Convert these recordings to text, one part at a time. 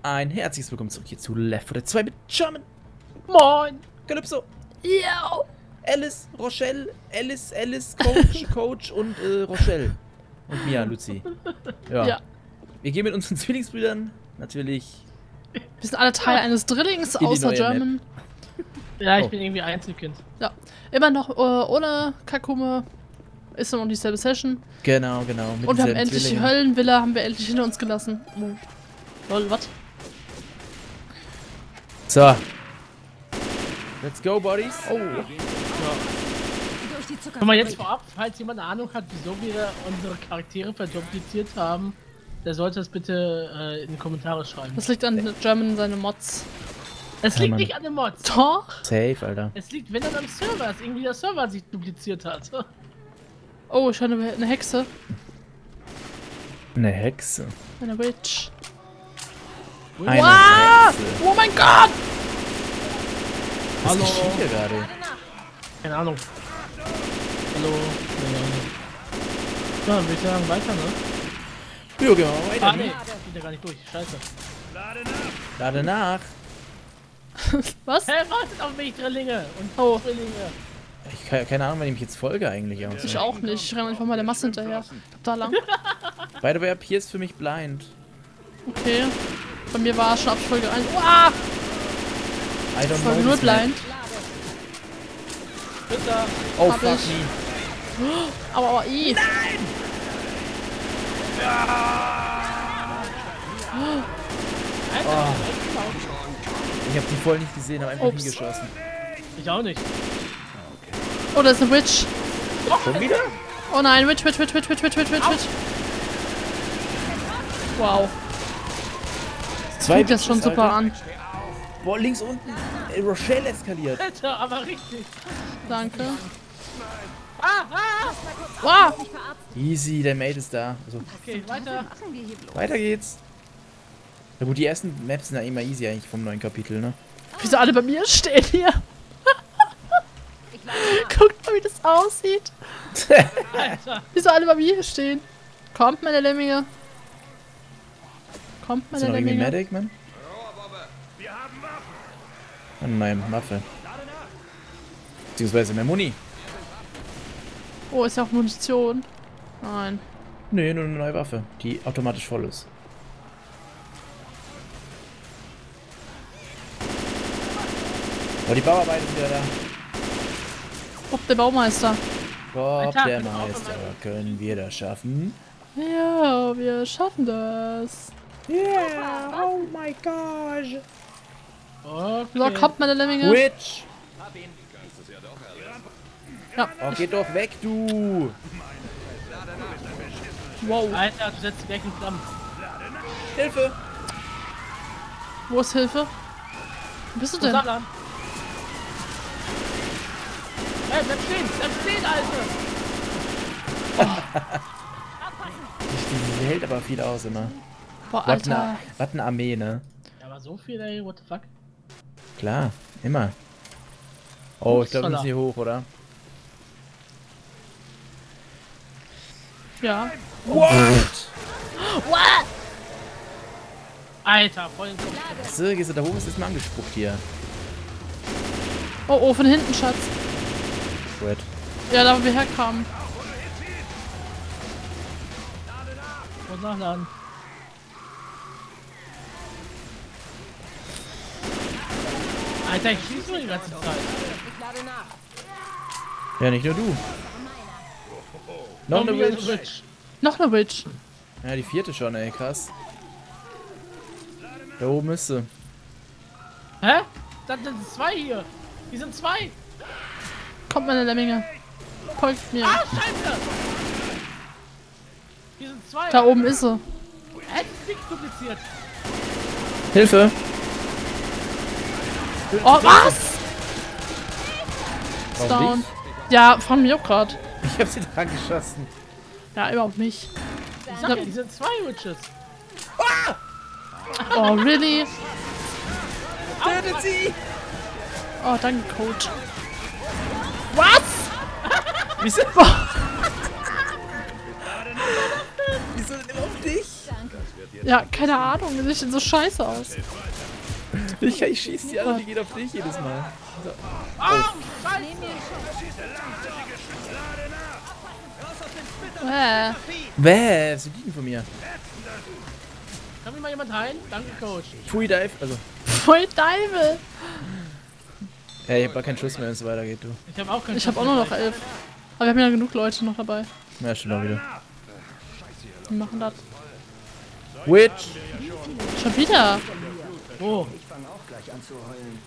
ein herzliches Willkommen zurück hier zu Left 4 Dead 2 mit German. Moin! Calypso. Yo! Alice, Rochelle, Alice, Coach und Rochelle. Und Mia, Luzi. Ja. Wir gehen mit unseren Zwillingsbrüdern natürlich. Wir sind alle Teil eines Drillings, außer German. Ja, ich bin irgendwie Einzelkind. Ja. Immer noch ohne Kakume. Ist immer noch dieselbe Session. Genau. Und wir haben endlich die Höllenvilla, haben wir endlich hinter uns gelassen. Oh. Lol, was? So. Let's go, Buddies. Oh. Ja. Guck mal jetzt vorab, falls jemand eine Ahnung hat, wieso wir unsere Charaktere verdupliziert haben, der sollte es bitte in die Kommentare schreiben. Das liegt an German und seine Mods. Es liegt nicht an den Mods. Doch. Safe, Alter. Es liegt, wenn dann am Server, dass irgendwie der Server sich dupliziert hat. Oh, ich höre eine Hexe. Eine Hexe. Eine Witch. Eine Wow! Hexe. Oh mein Gott! Was Hallo. geschieht hier gerade? Keine Ahnung. Hallo. Ja, würde ich sagen, weiter, ne? Ja, gehen wir mal weiter. Ah, nee, geht ja gar nicht durch. Scheiße. Lade nach. Was? Hä, wartet auf mich, Drillinge und Oh. Zwillinge. Ich keine Ahnung, wenn ich mich jetzt folge eigentlich. Ich auch nicht. Ich renne einfach mal der Masse hinterher. Da lang. By the way, ab hier ist für mich blind. Okay. Bei mir war es schon ab Folge 1. Uah! I don't Folge know 0 this map. blind. Bitte. Oh, Hab fuck ich. me. Aber i. Alter, Ich hab die voll nicht gesehen, hab einfach Ups. hingeschossen. ich auch nicht. Oh, da ist eine Witch. Schon wieder? Oh nein, Witch. Wow. Zwei Fühlt das schon Bitches, super Alter. an. Boah, links unten. Rochelle eskaliert. Alter, aber richtig. Danke. Ah! Wow. Easy, der Mate ist da. Also, Okay, weiter. weiter geht's. Na gut, die ersten Maps sind ja immer easy eigentlich vom neuen Kapitel, ne? Wieso alle bei mir stehen hier? Guckt mal, wie das aussieht. Alter. Wieso alle bei mir hier stehen? Kommt, meine Lemminge. Kommt, Ist meine da noch irgendwie Lemminge. Medic, man? Eine neue Waffe. Beziehungsweise mehr Muni. Oh, ist ja auch Munition. Nein. Nee, nur eine neue Waffe, die automatisch voll ist. Oh, die Bauarbeiter sind wieder da. Bob, der Baumeister. Bob, Alter, der bin auch Meister. dabei. Können wir das schaffen? Ja, wir schaffen das. Yeah, oh my gosh. Okay. So, kommt, meine Lemminge. Witch! Ja. Oh, geht doch weg, du! Wow. Alter, du setzt die weg in Flammen. Hilfe! Wo ist Hilfe? Wo bist du denn? Sag an. Hey, bleib stehen, Alter! Die hält aber viel aus immer. Boah, Was Alter. eine Armee, ne? Ja, aber so viel, ey, what the fuck? Klar, immer. Oh, ich glaube, wir Upsala. müssen hier hoch, oder? Ja. What? Alter, voll in den Kopf. So, gehst du da hoch, ist jetzt mal angespuckt hier. Oh, oh, von hinten, Schatz. Gut. Ja, da wo wir herkamen. Muss nachladen. Alter, ich schieß nur die ganze Zeit. Ja, nicht nur du. Noch eine Zombie und Witch. Witch. Noch eine Witch. Ja, die vierte schon, ey, krass. Da oben ist sie. Hä? Das sind zwei hier. Die sind zwei. Kommt, meine Lemminge. Folgt mir. Ah, scheiße. Die sind zwei. Da oben ist sie. Hä, die ist dupliziert. Hilfe! Oh, was? Ist Warum down. nicht? Ja, von mir auch grad. Ich hab sie dran geschossen. Ja, überhaupt nicht. Ich sag ja, die sind zwei Witches. Oh, really? Tötet sie! Oh, danke, Coach. Was? Wieso? Wieso denn immer auf dich? Ja, keine Ahnung, wie sieht denn so scheiße aus? Ich schieß die alle, die geht auf dich jedes Mal. So. Bäh, sie liegen von mir. Kann mir mal jemand heilen? Danke, Coach. Pfui Dive, also. Voll Dive! Ja, ich hab gar keinen Schuss mehr, wenn es weitergeht, du. Ich hab auch keinen Ich hab auch nur noch 11. Aber wir haben ja genug Leute noch dabei. Ja, stimmt auch wieder. Die machen das. Witch! Schon wieder! Wo? Ich fange auch gleich an zu heulen.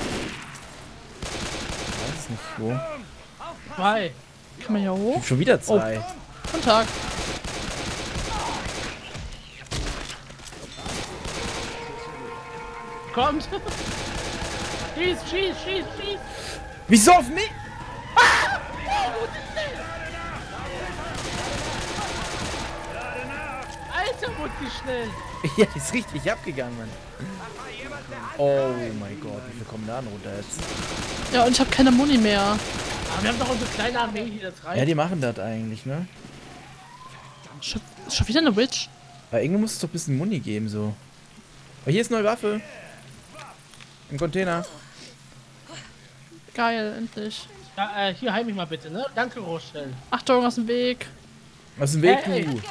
Ich weiß nicht, wo. 2. Kann man hier hoch? Schon wieder 2. Guten Tag. Kommt! Schieß, schieß, schieß, schieß! Wieso auf mich? Alter, wurde die schnell! Ja, die ist richtig abgegangen, Mann. Oh mein Gott, wie viel kommen da denn runter jetzt? Ja, und ich habe keine Muni mehr. Aber wir haben doch unsere kleine Armee hier, das reicht. Ja, die machen das eigentlich, ne? Schon wieder eine Witch? Aber irgendwo muss es doch ein bisschen Muni geben, so. Aber hier ist eine neue Waffe. Im Container. Geil, endlich. Ja, hier heim mich mal bitte, ne? Danke, Rochelle. Achtung, aus dem Weg. Was ist ein Weg, Hey. du?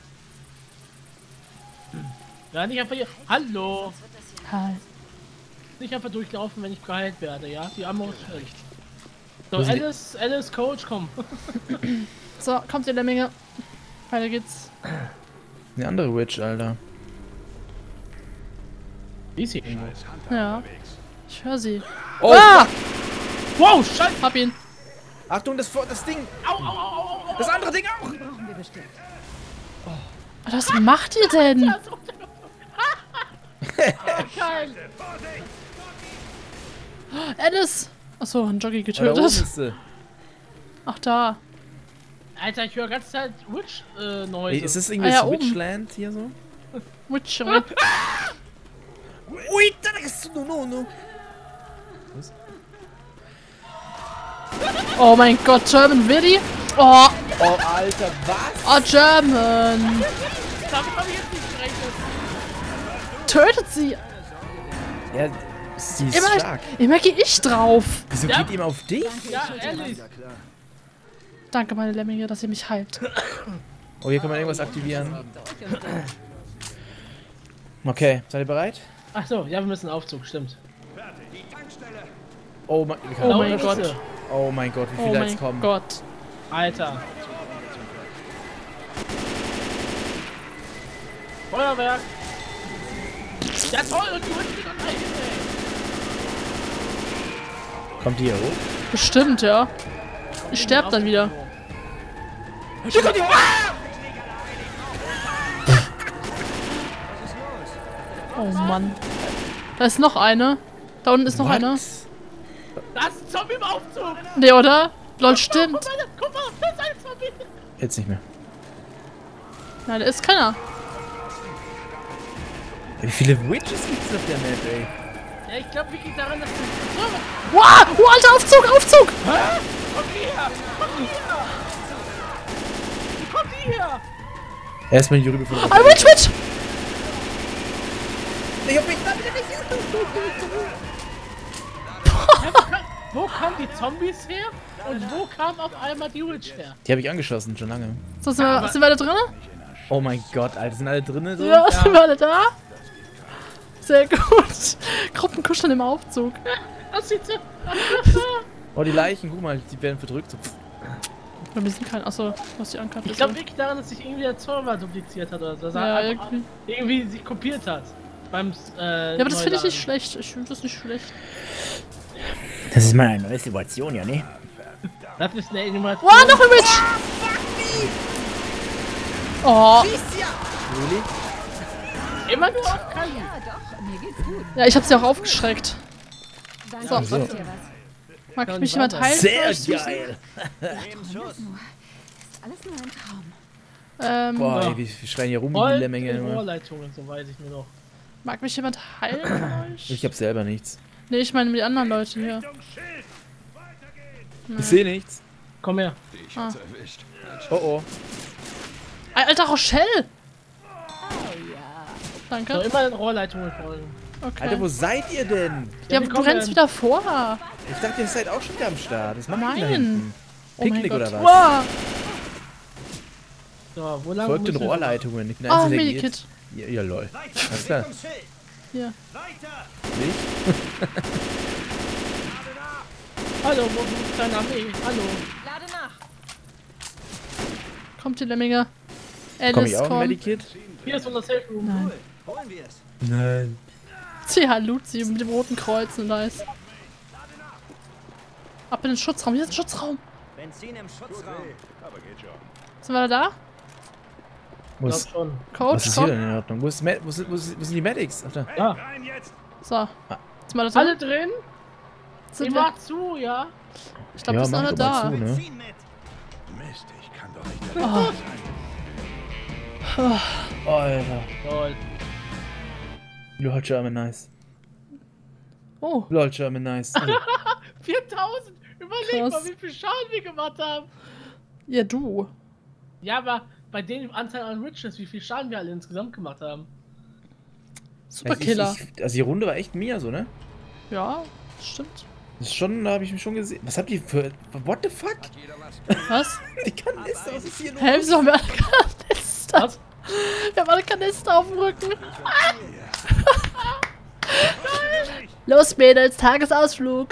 Ja, nicht einfach hier. Hallo! Hi. Nicht einfach durchlaufen, wenn ich geheilt werde, ja? Die Ammo ist schlecht. So, Wo sind die- Alice, Coach, komm. So, kommt ihr Lemminge. Weiter geht's. Eine andere Witch, Alter. Wie ist sie irgendwo? Ja. Ich höre sie. Oh! Ah! Wow, Scheiße! Hab ihn. Achtung, das Ding! Au, au, au, au, au! Das andere Ding auch! Was macht ihr denn? Geil! Alice! Achso, ein Jockey Oh, da oben getötet. ist sie. Ach, da. Alter, ich höre die ganze Zeit Witch Ey, Noise. ist das irgendwie Ah, ja, das oben. Witchland hier so? Witch. Ui, da ist no. Oh mein Gott, German Willy. Oh, Oh, Alter, was? oh, German. Damit habe ich jetzt nicht gerechnet. Tötet sie. Ja, sie ist stark. Immer gehe ich drauf. Wieso Ja. geht ihm auf dich? Ja, ehrlich. Ja klar. Danke, meine Lemminge, dass ihr mich heilt. Oh, hier kann man irgendwas aktivieren. Okay, seid ihr bereit? Achso, ja, wir müssen Aufzug, stimmt. Oh mein, Oh mein Da Gott. ist sie. oh mein Gott, wie Oh viele mein jetzt kommen. Gott. Alter. Feuerwerk. Ja toll, und die Witch geht noch dahin, ey. Kommt die hier hoch? Bestimmt, ja. Ich sterb dann wieder. Die kommt hier hoch! Oh Mann. Da ist noch eine. Da unten ist noch eine. Da ist ein Zombie im Aufzug. Nee, oder? Lol, stimmt. Guck mal, da ist ein Zombie. Jetzt nicht mehr. Nein, da ist keiner. Wie viele Witches gibt's auf der Map, ey? Ja, ich glaube wirklich daran, dass du... Wow, oh, alter Aufzug, Aufzug. Komm hierher! Komm hierher! Komm hierher! Erstmal die Rübe von Ah, Witch, Witch. Ich hab mich da wieder Wo kamen die Zombies her? Und wo kam auf einmal die Witch her? Die habe ich angeschossen, schon lange. So, sind wir alle drin? Oh mein Gott, Alter, sind alle drinnen so? Ja, sind wir alle da? Sehr gut. Gruppenkuscheln im Aufzug. Das sieht so... Oh, die Leichen, guck mal, die werden verdrückt. So. Wir sind kein. Achso, was die Ankarte Ich glaube wirklich daran, dass sich irgendwie der Server dupliziert hat oder so. Dass er Ja, einfach irgendwie. sich kopiert hat. Beim Ja, aber das finde ich nicht schlecht. Ich finde das nicht schlecht. Das ist mal eine neue Situation, ja, ne? Das ist eine Animation. Wow, noch ein Witch! Oh, Really? Immer nur auf Kali. Ja, doch, mir geht's gut. ja, ich habe sie auch aufgeschreckt. Danke, So. ich dir was. Mag mich jemand heilen? Sehr Vielleicht süßen? geil! Ist alles nur ein Traum. Boah, Ja. ey, wir schreien hier rum wie Voll die Lemminge in immer. Rohrleitungen, so weiß ich nur noch. Mag mich jemand heilen von euch? Ich hab selber nichts. Nee, ich meine die anderen Leute hier. Ich sehe nichts. Komm her. Oh oh. Alter, Rochelle! Danke. So, immer den Rohrleitungen folgen. Okay. Alter, wo seid ihr denn? Ja, wir du kommen rennst ja- wieder vor. Ich dachte, ihr seid auch schon wieder am Start. Das macht ihr da Nein. hinten. Oh mein Picknick Gott. oder was? Wow. So, wo lang Folgt den müssen wir- Rohrleitungen. Ich bin der Oh, Einzige, der Medikit. geht. Ja, lol. Alles klar. Hier. Nicht? Hallo, wo ist deine Armee? Hallo. Lade nach. Kommt die Lemminge. Komm ich Alice, auch im komm. Medikit? Hier ist unser Safe Room. Nein. Holen wir es. Nein. CH Luzi mit dem roten Kreuz und nice. Ab in den Schutzraum. Hier ist ein Schutzraum. Benzin im Schutzraum. Sind wir da? Wo Ich ist, glaub schon. was Coach, ist hier komm. denn in Ordnung? Wo sind die Medics? Ach, da. Ja. So. Sind wir da Alle drin? drin? Sind Ich wir? mach zu, ja? Ich glaube, wir sind alle mach doch mal da. zu, ne? Benzin mit. Mist, ich kann doch nicht. Oh. Alter. Toll. Lol, German nice. Oh. Lol, German nice. 4000! Überleg Krass. mal, wie viel Schaden wir gemacht haben. Ja, du. Ja, aber bei dem Anteil an Riches, wie viel Schaden wir alle insgesamt gemacht haben. Superkiller. Also die Runde war echt mega so, ne? Ja, stimmt. Das ist schon, da habe ich mich schon gesehen. Was habt ihr für... What the fuck? Was? Die Kanister, was ist hier los? Hä, wieso haben wir alle Kanister? Was? Wir haben alle Kanister auf dem Rücken. Los, Mädels, Tagesausflug.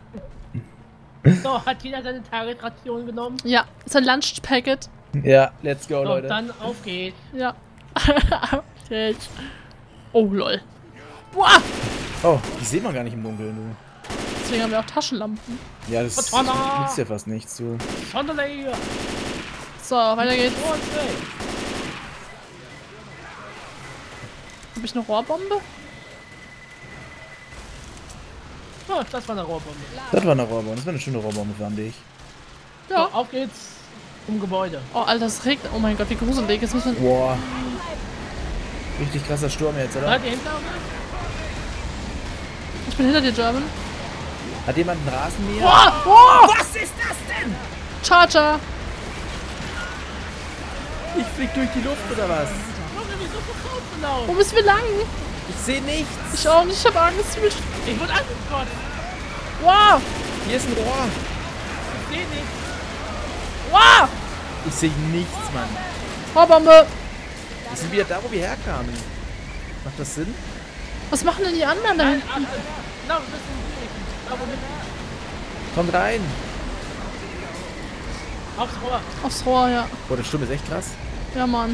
So, hat jeder seine Tagesration genommen? Ja, ist ein Lunch-Packet. Ja, let's go, So, Leute. dann auf geht's. Ja. Okay. Oh, lol. Boah! Oh, die sieht man gar nicht im Dunkeln, du. Deswegen haben wir auch Taschenlampen. Ja, das Katana! nützt ja fast nichts, du. Sonderlei! So, weiter geht's. Und weg. Habe ich eine Rohrbombe? So, das war eine Rohrbombe. Das war eine Rohrbombe. Das war eine schöne Rohrbombe, fand ich. So, Ja. auf geht's zum Gebäude. Oh, Alter, es regnet. Oh mein Gott, wie gruselig. Jetzt müssen wir... Boah. Richtig krasser Sturm jetzt, oder? Seid ihr hinter uns? Ich bin hinter dir, German. Hat jemand einen Rasenmäher? Boah! Boah! Was ist das denn? Charger! Ich flieg durch die Luft, oder was? Junge, wieso verkauft du laut? Wo müssen wir lang? Ich sehe nichts. Ich auch nicht, ich hab Angst. Ich wurde angekotzt. Wow! Hier ist ein Rohr. Ich seh nichts. Wow! Ich sehe nichts, Mann. Rohrbombe! Wir sind wieder da, wo wir herkamen. Macht das Sinn? Was machen denn die anderen da hinten? Na, wir müssen da wo mit. Kommt rein. Aufs Rohr. Aufs Rohr, ja. Boah, der Sturm ist echt krass. Ja, Mann.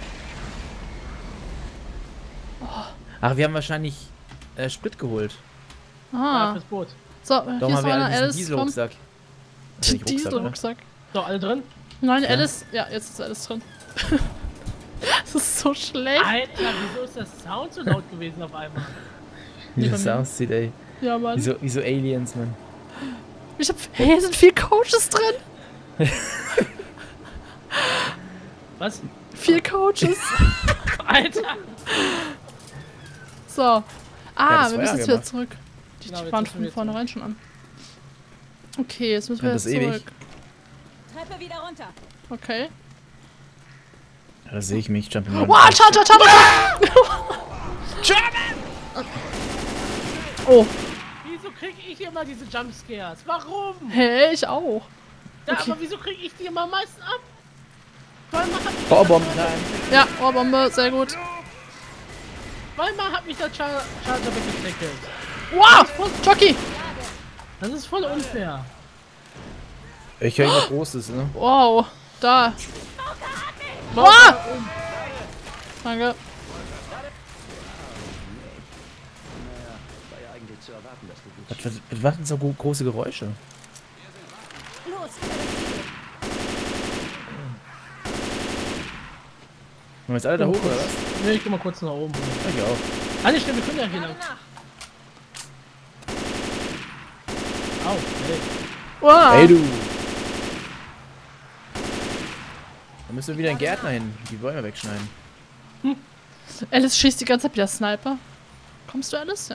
Ach, wir haben wahrscheinlich Sprit geholt. Ja, Ah. fürs Boot. So, Darum hier ist haben wir einer. alle diesen Alice, komm. Dieselrucksack. Das ist nicht Rucksack, oder? Dieselrucksack. So, alle drin? Nein, Alice. Ja, jetzt ist Alice drin. Das ist so schlecht. Alter, wieso ist das Sound so laut gewesen auf einmal? Wie das bei mir. aussieht, ey. Ja, Mann. Wie so Aliens, Mann. Ich hab. Hey, hier sind 4 Coaches drin. Was? 4 Coaches. Alter! So. Ja, Ah, das wir war müssen ja jetzt wieder gemacht. zurück. Die Genau, jetzt waren müssen von wir vornherein schon an. Okay, jetzt müssen wir Ja, jetzt das ist ewig. zurück. Treppe wieder runter. Okay. Ja, da sehe ich mich. Jumping Wow, Charger, Charger! Oh, Wieso krieg ich immer diese Jumpscares? Warum? hey, ich auch. Ja, Okay. aber wieso krieg ich die immer am meisten ab? Zweimal hat mich Rohrbomben-Time. Ja, Rohrbombe, sehr gut. Zweimal hat mich der Charger weggetackelt. Wow, Jockey! Das ist voll unfair. Ich höre irgendwas Großes, ne? Wow, da. Wow! Ah! Danke. War ja eigentlich zu erwarten, dass du gut Was machen so große Geräusche? Los, Wollen wir jetzt alle da hoch, oder was? Ne, ich geh mal kurz nach oben. Ja, ich auch. Ah, nicht stimmt, wir können ja hier lang. Au, hey. Wow. Ey, du! Da müssen wir wieder einen Gärtner hin. Die Bäume wegschneiden. Alice schießt die ganze Zeit wieder Sniper. Kommst du, Alice? Ja.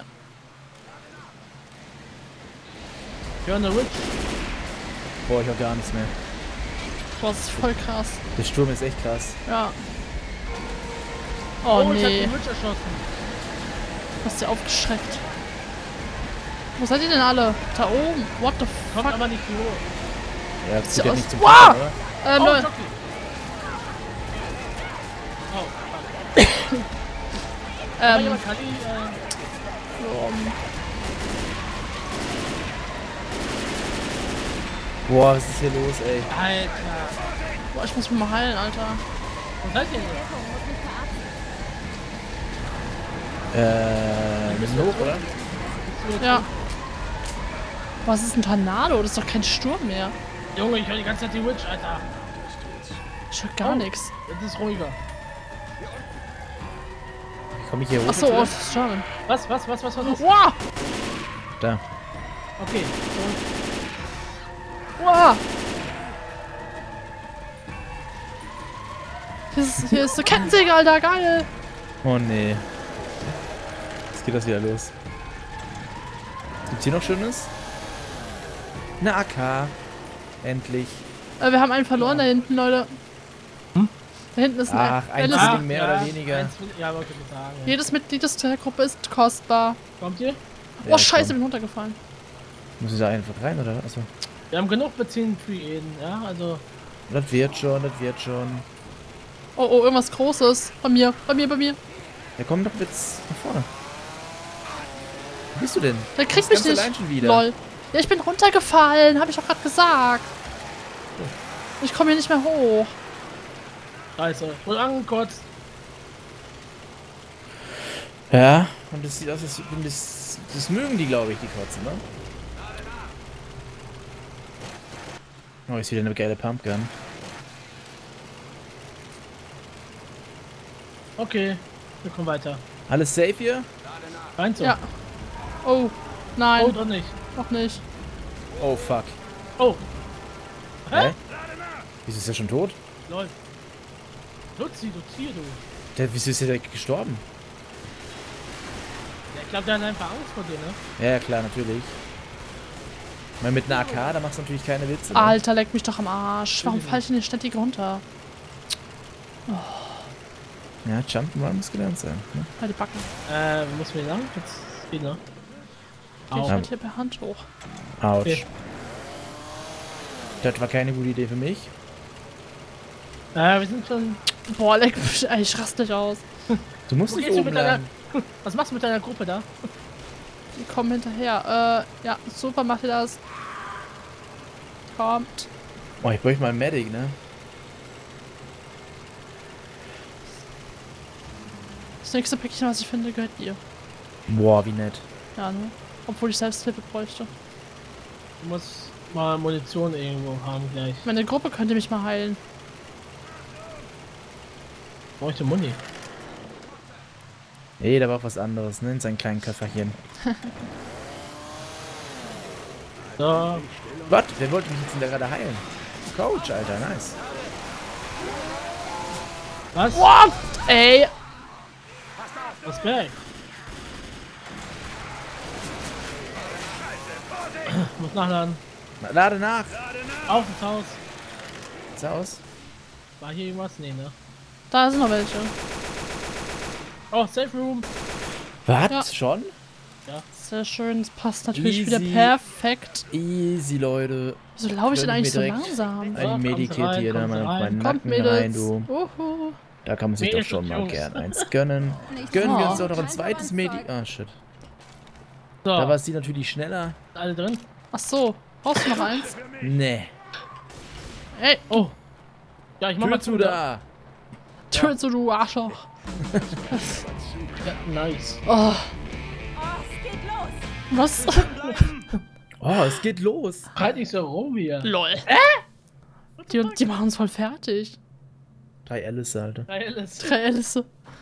You're on the Ridge. Boah, ich hab gar nichts mehr. Boah, das ist voll krass. Der Sturm ist echt krass. Ja. Oh, ich hab nee. den Witch erschossen. Hast du aufgeschreckt. Wo seid ihr denn alle? Da oben. What the Kommt fuck? aber nicht hoch. Ja, das Sieht tut ja aus- nicht zum Wow! Futtern, oder? Oh, Leute. Jockey. Oh, fuck. Aber jemand kann die, Boah, was ist hier los, ey? Alter. Boah, ich muss mich mal heilen, Alter. Wo seid ihr denn? Müssen wir hoch, oder? Ja. Was ist ein Tornado? Das ist doch kein Sturm mehr. Junge, ich höre die ganze Zeit die Witch, Alter. Ich höre gar nichts. Jetzt ist ruhiger. Wie komme ich hier hoch? Achso, jetzt oh, wieder? das ist German. Was war das? Wow! Da. Okay. Wow! Hier ist der Kettensäge, Alter, geil! Oh nee. Jetzt geht das wieder los. Gibt's hier noch Schönes? Eine AK. Endlich. Wir haben einen verloren da hinten, Leute. Da hinten ist ein Ach, ein Alice. Ding mehr oder weniger. Ja, wollte ich sagen. Ja. Jedes Mitglied der Gruppe ist kostbar. Kommt ihr? Oh, scheiße, bin runtergefallen. Muss ich da einfach rein, oder? Achso. Wir haben genug Benzin für jeden, ja, also. Das wird schon, das wird schon. Oh, oh, irgendwas Großes. Bei mir. Ja, komm doch jetzt nach vorne. Wo bist du denn? Der kriegt Du bist mich ganz nicht. allein schon wieder. Lol. Ja, ich bin runtergefallen, habe ich doch gerade gesagt. Ich komme hier nicht mehr hoch. Scheiße. Wohl angekotzt. Ja, und das sieht aus, als wenn das mögen die, glaube ich, die Kotzen, ne? Oh, ist wieder eine geile Pumpgun. Okay, wir kommen weiter. Alles safe hier? Rein so. Ja. Oh, nein, Oh, doch nicht. noch nicht. Oh, fuck. Oh, Hä? Wieso ist er schon tot? lol. Luzi, du Tier, du. Wieso ist er direkt gestorben? Ja, ich glaube, der hat einfach Angst vor dir, ne? Ja, klar, natürlich. Ich meine, mit einer AK, da machst du natürlich keine Witze. Ne? Alter, leck mich doch am Arsch. Warum falle ich denn ständig runter? Ja, Jump'n'Run muss gelernt sein. Ne? Halt die Backen. Wo müssen wir lang? Jetzt geht, ne? Geh ich Au. halt hier per Hand hoch. Autsch. Okay. Das war keine gute Idee für mich. Wir sind schon. Boah, leck mich, ey, ich raste dich aus. Du musst Wo nicht gehst du oben mit deiner. lang. Was machst du mit deiner Gruppe da? Die kommen hinterher. Ja, super, macht ihr das. Kommt. Oh, ich bräuchte mal einen Medic, ne? Das nächste Päckchen, was ich finde, gehört dir. Boah, wie nett. Ja, ne? Obwohl ich selbst Hilfe bräuchte. Du musst mal Munition irgendwo haben gleich. Meine Gruppe könnte mich mal heilen. Bräuchte Muni. Nee, da war auch was anderes, ne? In seinem kleinen Köfferchen. So. Was? Wer wollte mich jetzt denn da gerade heilen? Coach, Alter, nice. Was? What? Ey! Respekt. Muss nachladen. Lade nach. Auf ins Haus. Sieht's aus? War hier irgendwas? Nee, ne? Da sind noch welche. Oh, Safe Room. Was? Ja. Schon? Sehr schön, das passt natürlich Easy. wieder perfekt. Easy, Leute. Wieso laufe ich denn Gönn eigentlich mir so direkt langsam? Ja, Ein Medikit kommt rein, hier, da kommt mal auf rein. meinen Kommt, Nacken rein, Mädels. du. Uhu. Da kann man sich doch Mädels schon und mal Jungs. gern eins gönnen. Nicht Gönnen wir Oh. uns doch noch ein Kein zweites Verbandszeug. Medikit. Ah, shit. So, Da war sie natürlich schneller. alle drin? Ach so, brauchst du noch eins? Nee. Ey, Oh. Ja, ich mach mal Tür zu da. Tür zu, du Arschloch. Ja, nice. Oh, Oh, es geht los. was? Oh, es geht los. Halt nicht so rum hier. Lol. Die machen uns voll fertig. 3 Alice, Alter. Geiles. 3 Alice.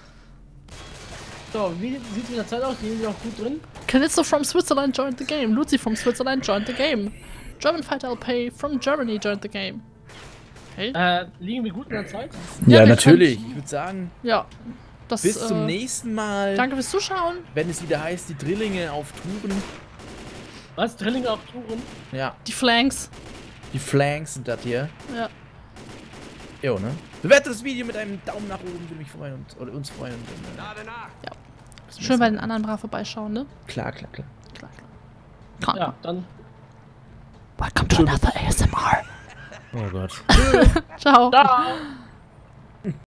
So, wie sieht's mit der Zeit aus? Die sind auch gut drin. Callisto from Switzerland joined the game. Lucy from Switzerland joined the game. German Fighter LP from Germany joined the game. Hey? Liegen wir gut in der Zeit? Ja, Ja, wir natürlich. Ich würde sagen, Ja. Das, bis zum nächsten Mal. Danke fürs Zuschauen. Wenn es wieder heißt, die Drillinge auf Touren. Was? Drillinge auf Touren? Ja, Die Flanks. die Flanks sind das hier. Ja. Jo, ne? Bewertet das Video mit einem Daumen nach oben, würde mich freuen oder uns freuen. Und, ja. Schön bei den anderen brav vorbeischauen, ne? Klar. Klar. Ja, dann. Welcome to another ASMR. Oh Gott. Ciao. Ciao.